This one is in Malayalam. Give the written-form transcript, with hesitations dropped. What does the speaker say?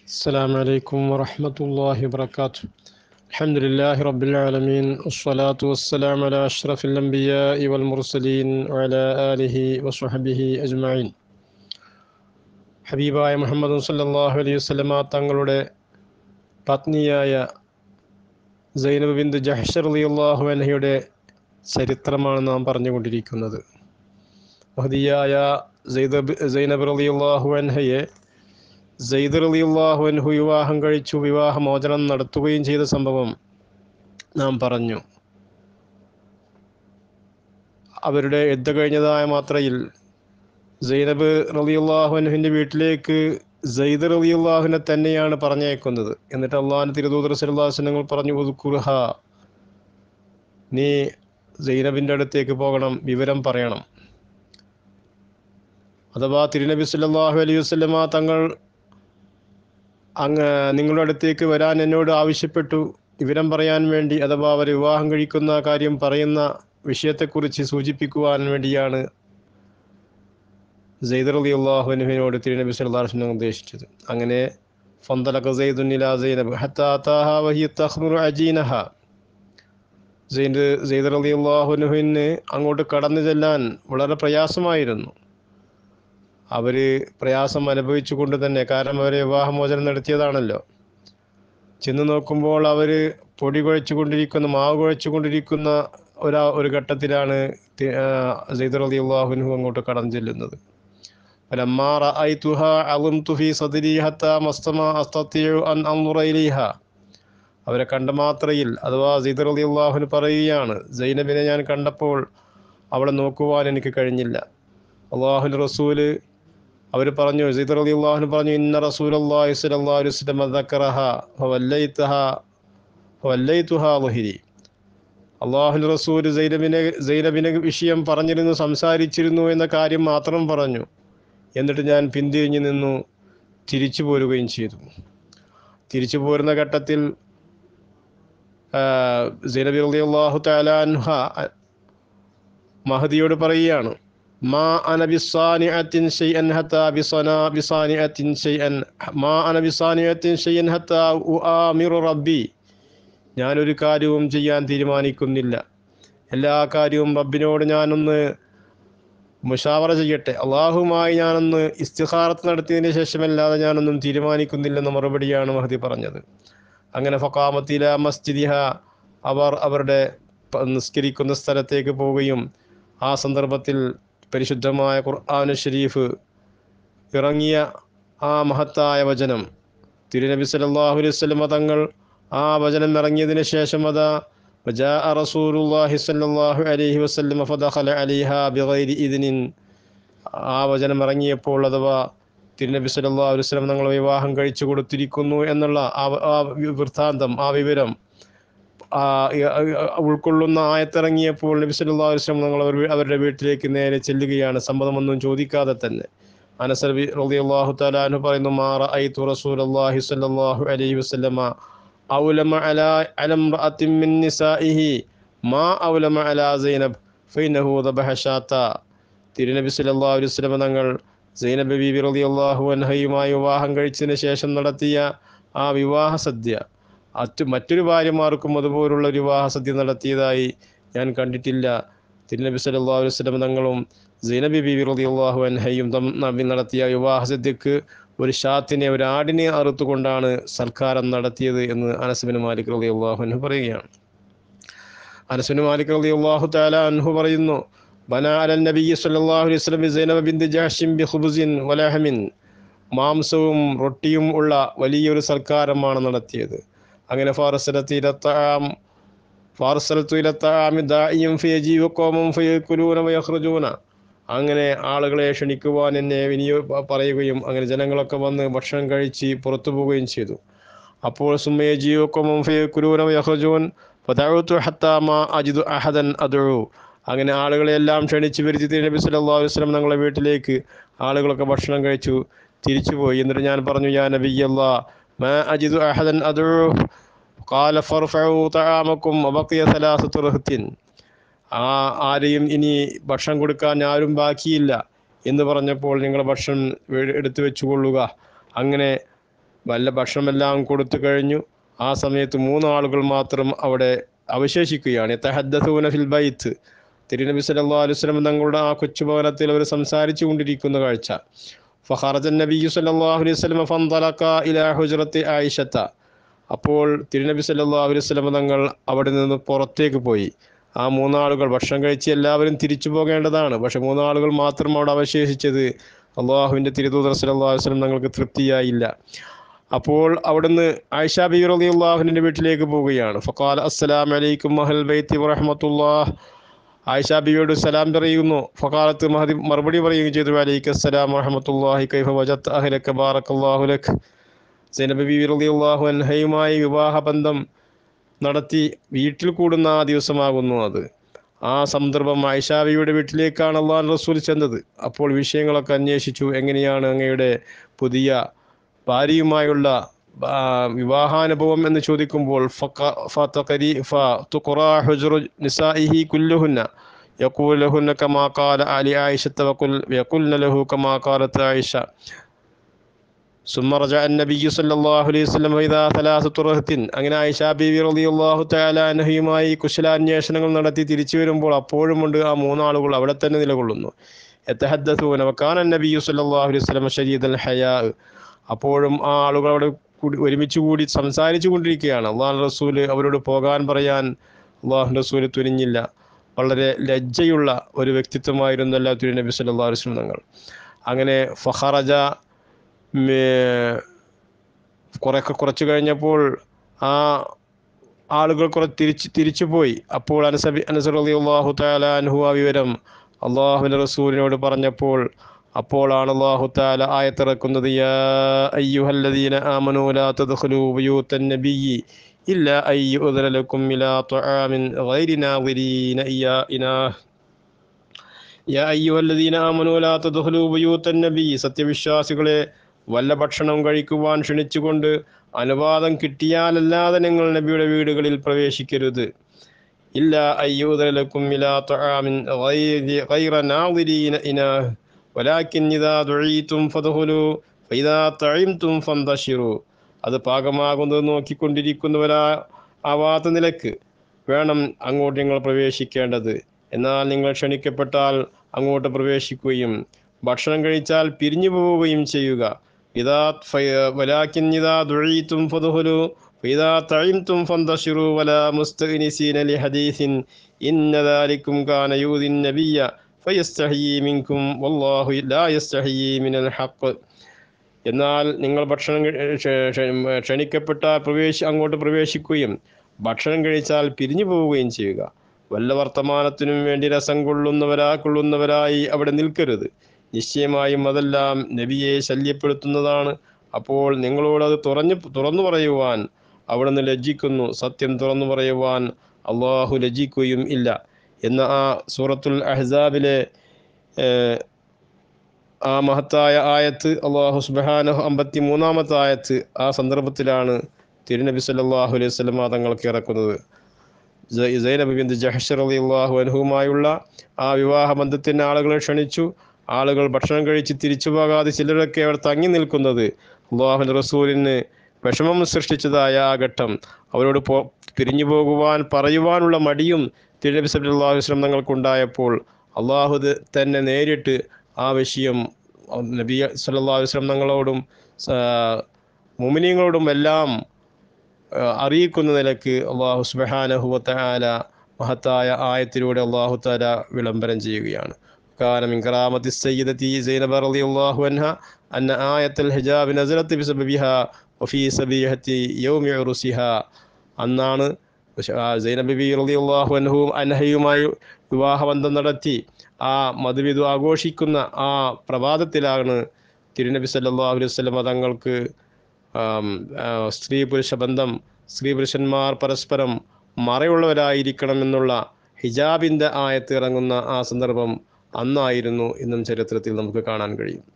السلام عليكم ورحمة الله وبركاته. الحمد لله رب العالمين والصلاة والسلام على أشرف الأنبياء والمرسلين وعلى آله وصحبه أجمعين. ഹബീബായ മുഹമ്മദ് സല്ലല്ലാഹു അലൈഹി വസല്ലമ തങ്ങളുടെ പത്നിയായ സൈനബ് ബിന്ത് ജഹ്ഷ് റളിയല്ലാഹു അൻഹയുടെ ചരിത്രമാണ് നാം പറഞ്ഞുകൊണ്ടിരിക്കുന്നത്. മഹദിയായ സൈനബ് റളിയല്ലാഹു അൻഹയെ സെയ്ദ് റളിയല്ലാഹു അൻഹു വിവാഹം കഴിച്ചു, വിവാഹമോചനം നടത്തുകയും ചെയ്ത സംഭവം നാം പറഞ്ഞു. അവരുടെ യുദ്ധ കഴിഞ്ഞതായ മാത്രയിൽ സൈനബ് റളിയല്ലാഹു അൻഹുവിൻ്റെ വീട്ടിലേക്ക് സെയ്ദ് റളിയല്ലാഹുവിനെ തന്നെയാണ് പറഞ്ഞയക്കുന്നത്. എന്നിട്ട് അള്ളാഹുവിൻ്റെ തിരുദൂതർ സല്ലല്ലാഹു അലൈഹി വസല്ലം പറഞ്ഞു, ഉദ്കുർഹ, നീ സൈനബിൻ്റെ അടുത്തേക്ക് പോകണം, വിവരം പറയണം. അഥവാ തിരുനബി സല്ലല്ലാഹു അലൈഹി വസല്ലമ തങ്ങൾ നിങ്ങളുടെ അടുത്തേക്ക് വരാൻ എന്നോട് ആവശ്യപ്പെട്ടു, വിവരം പറയാൻ വേണ്ടി, അഥവാ അവർ വിവാഹം കഴിക്കുന്ന കാര്യം പറയുന്ന വിഷയത്തെക്കുറിച്ച് സൂചിപ്പിക്കുവാൻ വേണ്ടിയാണ് സെയ്ദ് റളിയല്ലാഹു അൻഹുവിനോട് തിരുനബി സല്ലല്ലാഹു അലൈഹി വസല്ലം ഉദ്ദേശിച്ചത്. അങ്ങനെ ഫന്തലക സെയ്ദുൻ ഇലാ സൈനബ് ഹത്താ അതാഹാ വഹിയ തഖ്മുറു അജീനഹ. സെയ്ദ് റളിയല്ലാഹു അൻഹുവിന് അങ്ങോട്ട് കടന്നു ചെല്ലാൻ വളരെ പ്രയാസമായിരുന്നു. അവർ പ്രയാസം അനുഭവിച്ചു കൊണ്ട് തന്നെ, കാരണം അവർ വിവാഹമോചനം നടത്തിയതാണല്ലോ. ചെന്ന് നോക്കുമ്പോൾ അവർ പൊടി കുഴച്ചുകൊണ്ടിരിക്കുന്ന, മാവ് കുഴച്ചുകൊണ്ടിരിക്കുന്ന ഒരു ഘട്ടത്തിലാണ് സെയ്ദ് റളിയല്ലാഹു അൻഹു അങ്ങോട്ട് കടന്നു ചെല്ലുന്നത്. ഫലമ്മാ റഅയ്തുഹാ അളംതു ഫീ സദ്രി ഹത്താ മസ്തമാ അസ്തതിഉ അൻ അൻദുറ ഇലൈഹാ. അവരെ കണ്ട മാത്രയിൽ, അഥവാ സെയ്ദ് റളിയല്ലാഹു അൻഹു പറയുകയാണ്, സൈനബിനെ ഞാൻ കണ്ടപ്പോൾ അവളെ നോക്കുവാൻ എനിക്ക് കഴിഞ്ഞില്ല. അല്ലാഹുവിൻ്റെ റസൂല് അവർ പറഞ്ഞു, സെയ്ദ് റളിയല്ലാഹു അൻഹു പറഞ്ഞു, ഇന്ന റസൂലല്ലാഹി സ്വല്ലല്ലാഹു അലൈഹി വസല്ലം ദക്കറഹാ ഫവല്ലൈതുഹാ ളുഹരി. അല്ലാഹുവിൻ്റെ റസൂൽ സൈനബിനെ വിഷയം പറഞ്ഞിരുന്നു, സംസാരിച്ചിരുന്നു എന്ന കാര്യം മാത്രം പറഞ്ഞു. എന്നിട്ട് ഞാൻ പിന്തിരിഞ്ഞു നിന്നു, തിരിച്ചു പോരുകയും ചെയ്തു. തിരിച്ചു പോരുന്ന ഘട്ടത്തിൽ സൈനബി റളിയല്ലാഹു തആല അൻഹ മഹദിയോട് പറയുകയാണ്, മാ അന ബിസാനിഅത്തിൻ ഷൈഅൻ ഹത്താ ബിസാനിഅത്തിൻ ഷൈഅൻ മാ അന ബിസാനിഅത്തിൻ ഷൈഅൻ ഹത്താ ഉആമിറു റബ്ബി. ഞാനൊരു കാര്യവും ചെയ്യാൻ തീരുമാനിക്കുന്നില്ല. എല്ലാ കാര്യവും റബ്ബിനോട് ഞാനൊന്ന് മുഷാവറ ചെയ്യട്ടെ, അള്ളാഹുമായി ഞാനൊന്ന് ഇസ്തിഖാറത്ത് നടത്തിയതിന് ശേഷമല്ലാതെ ഞാനൊന്നും തീരുമാനിക്കുന്നില്ലെന്ന മറുപടിയാണ് മഹദി പറഞ്ഞത്. അങ്ങനെ ഫഖാമത്തില മസ്ജിദിഹ, അവരുടെ നിസ്കരിക്കുന്ന സ്ഥലത്തേക്ക് പോവുകയും ആ സന്ദർഭത്തിൽ പരിശുദ്ധമായ ഖുർആൻ ഷരീഫ് ഇറങ്ങിയ ആ മഹത്തായ വചനം, തിരുനബി സല്ലല്ലാഹു അലൈഹി വസല്ലം തങ്ങൾ ആ വചനം ഇറങ്ങിയതിന് ശേഷം അതാ വജാഅ റസൂലുള്ളാഹി സ്വല്ലല്ലാഹു അലൈഹി വസല്ലം ഫദഖല അലൈഹാ ബിഗൈരി ഇദ്നിൻ. ആ വചനം ഇറങ്ങിയപ്പോൾ, അഥവാ തിരുനബി സല്ലല്ലാഹു അലൈഹി വസല്ലം തങ്ങൾ വിവാഹം കഴിച്ചു കൊടുത്തിരിക്കുന്നു എന്നുള്ള ആ വൃത്താന്തം, ആ വിവരം ഉൾക്കൊള്ളുന്ന ആയത്തിറങ്ങിയപ്പോൾ നബി സല്ലല്ലാഹു അലൈഹി വസല്ലം തങ്ങൾ അവരുടെ വീട്ടിലേക്ക് നേരെ ചെല്ലുകയാണ്, സമ്മതമൊന്നും ചോദിക്കാതെ തന്നെ. അനസ് റളിയല്ലാഹു തആല അൻഹു പറയുന്നു, മാ റഅയ്തു റസൂലല്ലാഹി സ്വല്ലല്ലാഹു അലൈഹി വസല്ലമ ഔലമ അലാ ഇംറഅത്തിൻ മിൻ നിസാഇഹി മാ ഔലമ അലാ സൈനബ് ഫഇന്നഹു ദബഹ ഷാത്ത. തിരുനബി സല്ലല്ലാഹു അലൈഹി വസല്ലം തങ്ങൾ സൈനബ് ബീവി റളിയല്ലാഹു അൻഹയുമായി വിവാഹം കഴിച്ചതിന് ശേഷം നടത്തിയ ആ വിവാഹ സദ്യ മറ്റൊരു ഭാര്യമാർക്കും അതുപോലുള്ള ഒരു വിവാഹ സദ്യ നടത്തിയതായി ഞാൻ കണ്ടിട്ടില്ല. തിരുനബി സല്ലല്ലാഹു അലൈഹി വസല്ലം തങ്ങളും സൈനബ് ബീവി റളിയല്ലാഹു അൻഹയും നടത്തിയ വിവാഹ സദ്യക്ക് ഒരു ഷാത്തിനെ, ഒരു ആടിനെ അറുത്തുകൊണ്ടാണ് സൽക്കാരം നടത്തിയത് എന്ന് അനസ് ബിൻ മാലിക് റളിയല്ലാഹു അൻഹു പറയുകയാണ്. അനസ് ബിൻ മാലിക് റളിയല്ലാഹു തആല അൻഹു പറയുന്നു, ബന അലൻ നബിയ്യി സ്വല്ലല്ലാഹു അലൈഹി വസല്ലം സൈനബ ബിൻത് ജഹ്ഷിൻ ബിഖുബ്സിൻ വലഹമിൻ. മാംസവും റൊട്ടിയും ഉള്ള വലിയൊരു സൽക്കാരമാണ് നടത്തിയത്. അങ്ങനെ ഫാറസലത്തു ഇല തആമി ദാഇയും ഫയജീഉ ഖൗമുൻ ഫയകുലൂന വയഖ്റുജൂന. അങ്ങനെ ആളുകളെ ക്ഷണിക്കുവാൻ എന്നെ പറയുകയും അങ്ങനെ ജനങ്ങളൊക്കെ വന്ന് ഭക്ഷണം കഴിച്ച് പുറത്തു പോവുകയും ചെയ്തു. അപ്പോൾ സുമ്മയജീഉ ഖൗമുൻ ഫയകുലൂന വയഖ്റുജൂൻ ഫദഅഉതു ഹത്താ മാ അജിദു അഹദൻ അദ്ഉ. അങ്ങനെ ആളുകളെല്ലാം ക്ഷണിച്ചു വരുത്തി നബി സല്ലല്ലാഹു അലൈഹി വസല്ലം ഞങ്ങളുടെ വീട്ടിലേക്ക് ആളുകളൊക്കെ ഭക്ഷണം കഴിച്ചു തിരിച്ചുപോയി. എന്നിട്ട് ഞാൻ പറഞ്ഞു, യാ നബിയല്ലാഹ് മാ അജിദു അഹദൻ അദ്ഉ ഖാല ഫർഫഉ തആമക്കും വബഖിയ സലാസതു റഹ്തിൻ. ആരെയും ഇനി ഭക്ഷണം കൊടുക്കാൻ ആരും ബാക്കിയില്ല എന്ന് പറഞ്ഞപ്പോൾ നിങ്ങൾ ഭക്ഷണം എടുത്തു വെച്ചുകൊള്ളുക. അങ്ങനെ വല്ല ഭക്ഷണമെല്ലാം കൊടുത്തു കഴിഞ്ഞു. ആ സമയത്ത് 3 ആളുകൾ മാത്രം അവിടെ അവശേഷിക്കുകയാണ്. യതഹദ്ദസൂന ഫിൽ ബൈത്ത്, തിരുനബി സല്ലല്ലാഹു അലൈഹി വസല്ലം തങ്ങളുടെ ആ കൊച്ചുഭവനത്തിൽ അവർ സംസാരിച്ചു കൊണ്ടിരിക്കുന്ന കാഴ്ച. ഫഖറജ നബിയ്യു സല്ലല്ലാഹു അലൈഹി വസല്ലം ഫന്തലക ഇലാ ഹുജ്റത്തി ആയിഷത, അപ്പോൾ തിരുനബി സല്ലല്ലാഹു അലൈഹി വസല്ലം തങ്ങൾ അവിടെ നിന്ന് പുറത്തേക്ക് പോയി. ആ 3 ആളുകൾ ഭക്ഷണം കഴിച്ച് എല്ലാവരും തിരിച്ചു പോകേണ്ടതാണ്. പക്ഷെ 3 ആളുകൾ മാത്രം അവിടെ അവശേഷിച്ചത് അള്ളാഹുവിൻ്റെ തിരുദൂതർ സല്ലല്ലാഹു അലൈഹി വസല്ലം തങ്ങൾക്ക് തൃപ്തിയായില്ല. അപ്പോൾ അവിടുന്ന് ആയിഷ ബിബി റളിയല്ലാഹു അൻഹയുടെ വീട്ടിലേക്ക് പോവുകയാണ്. ഫഖാല അസ്സലാമു അലൈക്കും അഹ്ലൽ ബൈത്തി വറഹ്മത്തുള്ളാഹ്, ആയിഷ ബിബിയോട് സലാം പറയുന്നു. ഫഖാലത്ത് മറുപടി പറയുകയും ചെയ്തു, വലൈക്കസ്സലാം വറഹ്മത്തുള്ളാഹി കൈഫ വജദ്ത അഹ്ലക ബാറക്കല്ലാഹു ലക്. സൈനബ ബിബി റളിയല്ലാഹു അൻഹയുമായി വിവാഹബന്ധം നടത്തി വീട്ടിൽ കൂടുന്ന ആ ദിവസമാകുന്നു അത്. ആ സന്ദർഭം ആയിഷ ബിബിയുടെ വീട്ടിലേക്കാണ് അല്ലാഹുവിൻ്റെ റസൂൽ ചെന്നത്. അപ്പോൾ വിഷയങ്ങളൊക്കെ അന്വേഷിച്ചു. എങ്ങനെയാണ് അങ്ങയുടെ പുതിയ ഭാര്യയുമായുള്ള വിവാഹാനുഭവം എന്ന് ചോദിക്കുമ്പോൾ يقول لهن كما قال علي عائشة ويقولن له كما قالت عائشة. ثم رجع النبي صلى الله عليه وسلم إذا ثلاثة رهط. അങ്ങനെ ആയിഷ ബീവി റളിയല്ലാഹു തആല അൻഹയുമായി കുശലാന്വേഷണങ്ങൾ നടത്തി തിരിച്ചു വരുമ്പോൾ അപ്പോഴുമുണ്ട് ആ 3 ആളുകൾ അവിടെ തന്നെ നിലകൊള്ളുന്നു. യതഹദ്ദസൂന വകാന നബിയ്യു സല്ലല്ലാഹു അലൈഹി വസല്ലം ശദീദൽ ഹയാ. അപ്പോഴും ആ ആളുകൾ അവിടെ ഒരുമിച്ച് കൂടി സംസാരിച്ചു കൊണ്ടിരിക്കുകയാണ്. അള്ളാഹു റസൂൽ അവരോട് പോകാൻ പറയാൻ അള്ളാഹു റസൂൽ തുനിഞ്ഞില്ല. വളരെ ലജ്ജയുള്ള ഒരു വ്യക്തിത്വമായിരുന്നല്ല തിരുനബി സല്ലല്ലാഹു അലൈഹി വസല്ലം തങ്ങൾ. അങ്ങനെ ഫഖറജ, കുറച്ച് കഴിഞ്ഞപ്പോൾ ആ ആളുകൾ തിരിച്ചു പോയി. അപ്പോൾ അനസ് റളിയല്ലാഹു തആല അൻഹു ആ വിവരം അള്ളാഹുവിൻ്റെ റസൂലിനോട് പറഞ്ഞപ്പോൾ അപ്പോഴാണ് അല്ലാഹു തആല ആയത്തിറക്കുന്നത്, യാ അയ്യുഹല്ലദീന ആമനൂ ലാ തദ്ഖുലൂ ബുയൂതൻ നബിയ്യി ഇല്ലാ അയ്യുഅ്ദന ലക്കും ഇലാ തുആമിൻ ഗൈരി നാദിരീന ഇനാഹ്. യാ അയ്യുഹല്ലദീന ആമനൂ ലാ തദ്ഖുലൂ ബുയൂതൻ നബിയ്യി, സത്യവിശ്വാസികളെ വല്ല ഭക്ഷണം കഴിക്കുവാൻ ക്ഷണിച്ചുകൊണ്ട് അനുവാദം കിട്ടിയാലല്ലാതെ നിങ്ങൾ നബിയുടെ വീടുകളിൽ പ്രവേശിക്കരുത്. ഇല്ലാ അയ്യുഅ്ദന ലക്കും ഇലാ തുആമിൻ ഗൈര നാദിരീന ഇനാഹ് വലാകിൻ ഇദാ ദുഈതും ഫദ്ഖുലൂ ഫഇദാ തഇംതും ഫന്തശിറൂ. അത് പാകമാകുന്നത് നോക്കിക്കൊണ്ടിരിക്കുന്നവരാവാത്ത നിലക്ക് വേണം അങ്ങോട്ട് നിങ്ങൾ പ്രവേശിക്കേണ്ടത്. എന്നാൽ നിങ്ങൾ ക്ഷണിക്കപ്പെട്ടാൽ അങ്ങോട്ട് പ്രവേശിക്കുകയും ഭക്ഷണം കഴിച്ചാൽ പിരിഞ്ഞു പോവുകയും ചെയ്യുക. വലാകിൻ ഇദാ ദുഈതും ഫദ്ഖുലൂ ഫഇദാ തഇംതും ഫന്തശിറൂ വലാ മുസ്തഅനിസീന ലിഹദീസിൻ ഇന്ന ദാലികും കാന യൂദിൻ നബിയ്യ ഫയസ്തഹീ മിൻകും വല്ലാഹു ലാ യസ്തഹീ മിനൽ ഹഖ്. എന്നാൽ നിങ്ങൾ ഭക്ഷണം ക്ഷണിക്കപ്പെട്ടാൽ അങ്ങോട്ട് പ്രവേശിക്കുകയും ഭക്ഷണം കഴിച്ചാൽ പിരിഞ്ഞു പോവുകയും ചെയ്യുക. വല്ല വർത്തമാനത്തിനും വേണ്ടി രസം കൊള്ളുന്നവരായി അവിടെ നിൽക്കരുത്. നിശ്ചയമായും അതെല്ലാം നബിയെ ശല്യപ്പെടുത്തുന്നതാണ്. അപ്പോൾ നിങ്ങളോടത് തുറന്നു പറയുവാൻ അവിടുന്ന് ലജ്ജിക്കുന്നു. സത്യം തുറന്നു പറയുവാൻ അള്ളാഹു ലജ്ജിക്കുകയും ഇല്ല എന്ന ആ സൂറത്തുൽ അഹ്സാബിലെ ആ മഹത്തായ ആയത്ത് അള്ളാഹു സുബ്ഹാനഹു 53-ാമത്തെ ആയത്ത് ആ സന്ദർഭത്തിലാണ് തിരുനബി സല്ലല്ലാഹു അലൈഹി വസല്ലം തങ്ങൾക്ക് ഇറക്കുന്നത്. സൈനബ് ബിൻത് ജഹ്ഷ് റളിയല്ലാഹു അൻഹുമായുള്ള ആ വിവാഹ ബന്ധത്തിന് ആളുകളെ ക്ഷണിച്ചു. ആളുകൾ ഭക്ഷണം കഴിച്ച് തിരിച്ചു പോകാതെ ചിലരൊക്കെ അവിടെ തങ്ങി നിൽക്കുന്നത് അള്ളാഹുവിൻ്റെ റസൂലിന് വിഷമം സൃഷ്ടിച്ചതായ ആ ഘട്ടം, അവരോട് പിരിഞ്ഞു പോകുവാൻ പറയുവാനുള്ള മടിയും തിരുനബി സല്ലല്ലാഹു അലൈഹി വസല്ലം തങ്ങൾക്കുണ്ടായപ്പോൾ അള്ളാഹു തന്നെ നേരിട്ട് ആ വിഷയം നബി സല്ലല്ലാഹു അലൈഹി വസല്ലം തങ്ങളോടും മുഅ്മിനീങ്ങളോടും എല്ലാം അറിയിക്കുന്ന നിലക്ക് അള്ളാഹു സുബ്ഹാനഹു വ തആല മഹത്തായ ആയത്തിലൂടെ അള്ളാഹു തആല വിളംബരം ചെയ്യുകയാണ്. കാന മിൻ കറാമത്തി സയ്യിദത്തി സൈനബ റളിയല്ലാഹു അൻഹ അന്ന ആയത്തുൽ ഹിജാബ് നസലത്ത് ബിസബബിഹാ വഫീ സബീഹത്തി യൗമി ഉർസിഹാ. അന്നാണ് സൈനബ ബിബി റളിയല്ലാഹു അൻഹയുമായി വിവാഹബന്ധം നടത്തി ആ മധുവിധു ആഘോഷിക്കുന്ന ആ പ്രഭാതത്തിലാണ് തിരുനബി സല്ലല്ലാഹു അലൈഹി വസല്ലം തങ്ങൾക്ക് സ്ത്രീ പുരുഷ ബന്ധം, സ്ത്രീ പുരുഷന്മാർ പരസ്പരം മറയുള്ളവരായിരിക്കണമെന്നുള്ള ഹിജാബിൻ്റെ ആയത്ത് ഇറങ്ങുന്ന ആ സന്ദർഭം അന്നായിരുന്നു എന്നും ചരിത്രത്തിൽ നമുക്ക് കാണാൻ കഴിയും.